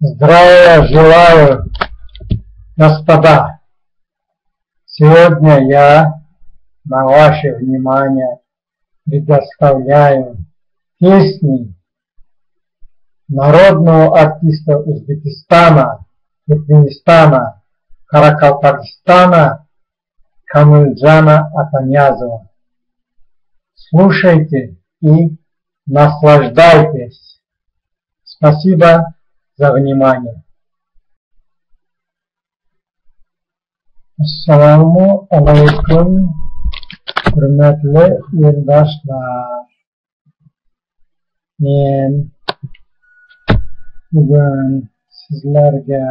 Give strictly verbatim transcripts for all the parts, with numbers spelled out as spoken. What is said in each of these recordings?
Здравия желаю, господа! Сегодня я на ваше внимание предоставляю песни народного артиста Узбекистана, Туркменистана, Каракалпакистана Камылджана Атаньязова. Слушайте и наслаждайтесь. Спасибо за внимание. Assalamu alaikum, hürmetli yurttaşlar. Men bugün sizlerge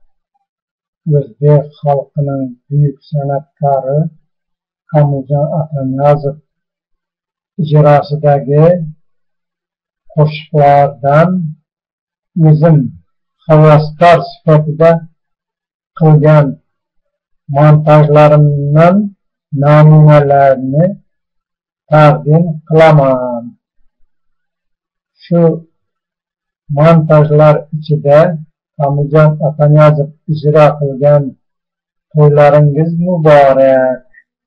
Özbek halkının büyük sanatkarı Kamıljan Atanyazov icrasındaki qo'shiqlardan o'zim havaskor sifatida qilgan montajlarimdan namunalarini taqdim qilaman. Şu montajlar ichida Kamıljan Atanyazov ijro qilgan to'ylaringiz muborak.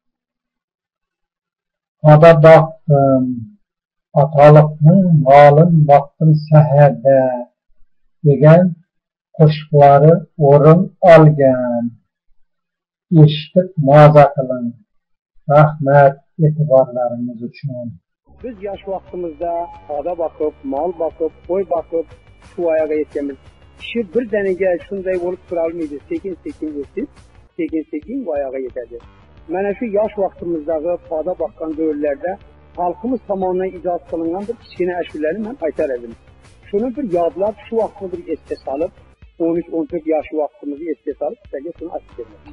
Oda boqdim, atalıqning molin boqdim saharda degan qo'shiqlari o'rin olgan. Eshitib maza qilin. Rahmat e'tiborlaringiz uchun. Biz yosh vaqtimizda oda boqib, mol boqib, qo'y boqib, shu ayaga yetganmiz. Kishi bir daniga shunday bo'lib tura olmaydi. Sekin-sekin o'sib, sekin-sekin bu ayaga yetadi. Mana shu yosh vaqtimizdagi oda boqqan davrlarda xalqimiz tomonidan ijod qilingan bir kichkina ashulalarni men aytar edim. Shuni bir yodlab, shu vaqtni bir esga solib, o'n uch o'n to'rt yosh vaqtimizni esga solib, sizlarga shuni aytib beraman.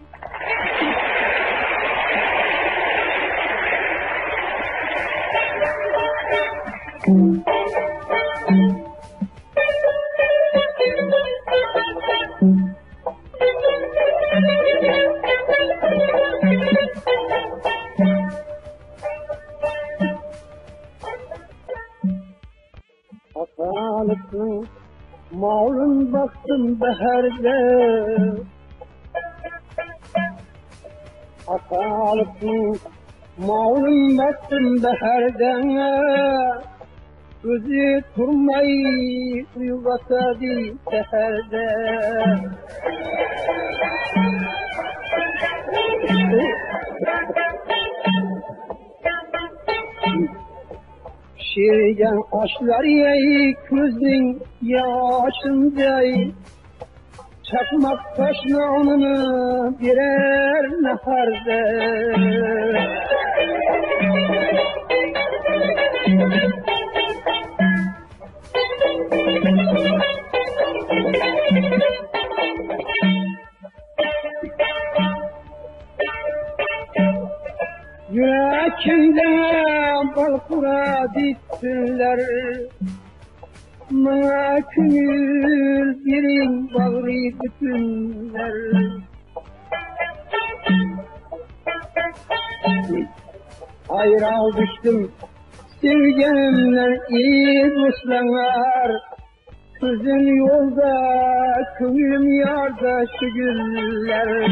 Atalıklı malın baktım baherde, Atalıklı malın baktım baherde, Özü turmayı uyugasadı seherde. Şirgen aşlar yey közün yaşınday, çakmak taşnağını birer neherde. Yürekimde balkura ditsinler, Bana künül birin bağrı bütünler. Ayral düştüm sevgenimler iyi dostlar, Kızın yolda könlüm yarda şu güller.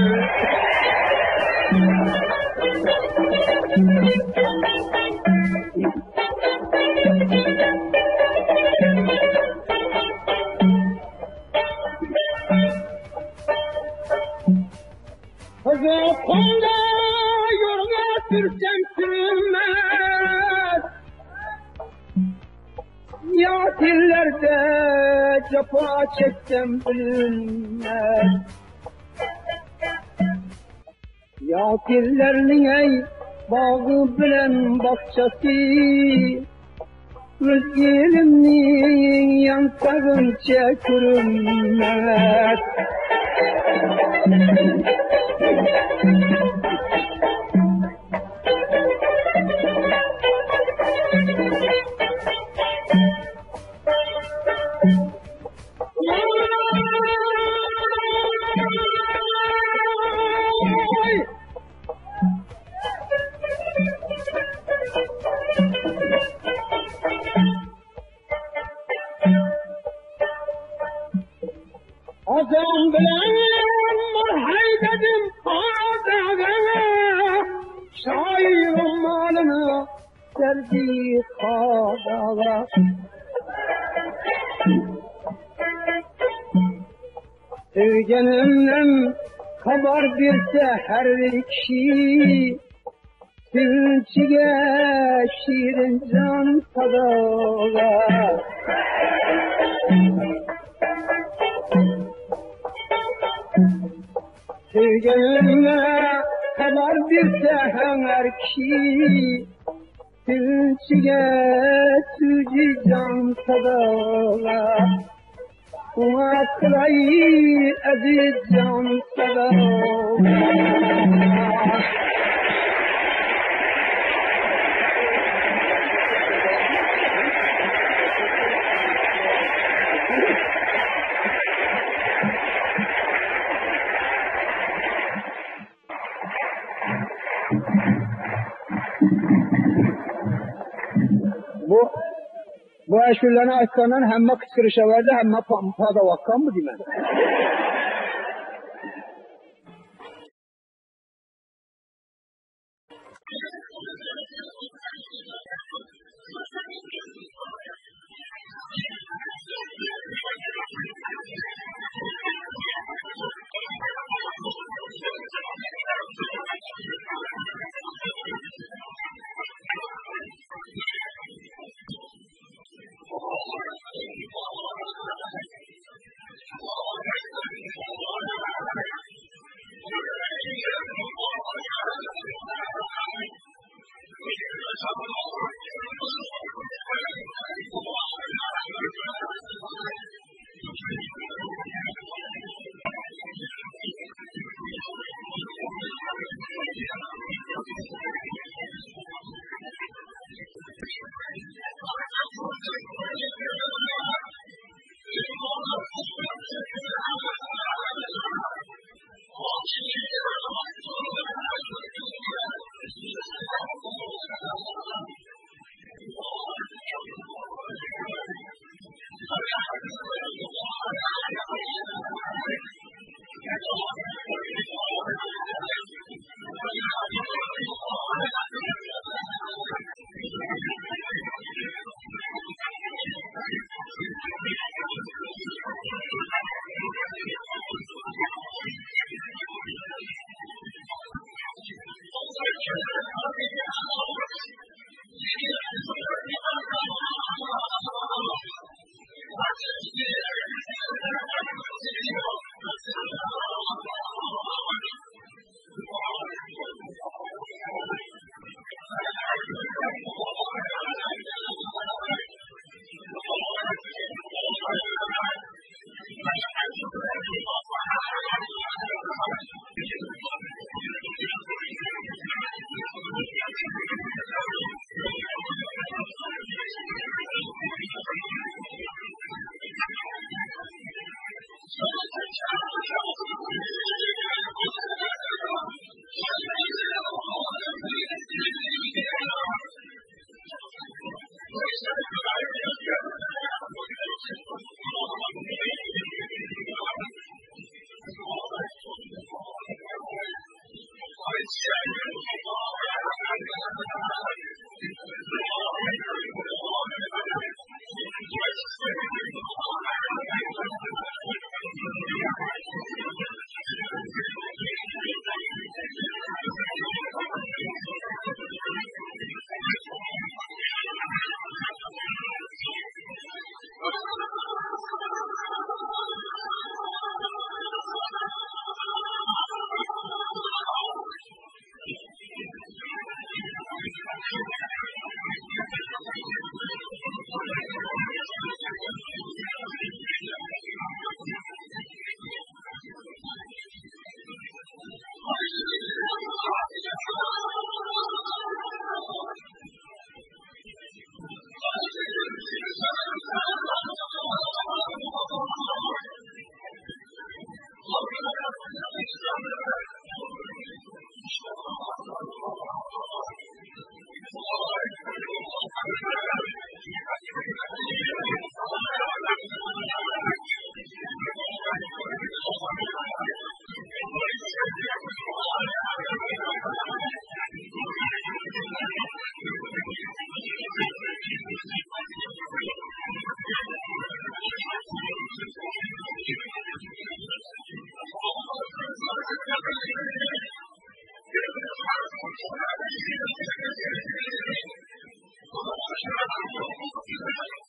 Kızılkımda yoluna sürsem sürünmez, Yatillerde cefa çeksem bilinmez. Yatillerinin ey bağı bilen bahçesi, Öz elimnin yansağınca görünmez. Azam bilen murhaydedim adaga şairim malını serdi kadaga Sevgenimden haber birse her kişi Silçige şirin can sadaga Sevgenimle haber birse her kişi Silçige süci can sadaga Uma kırayı aziz can sadaga Bu bu aşırılarını açsanlar hemme kıskırışa verdi hemme pada vakkan mı diyeyim ben? Thank you.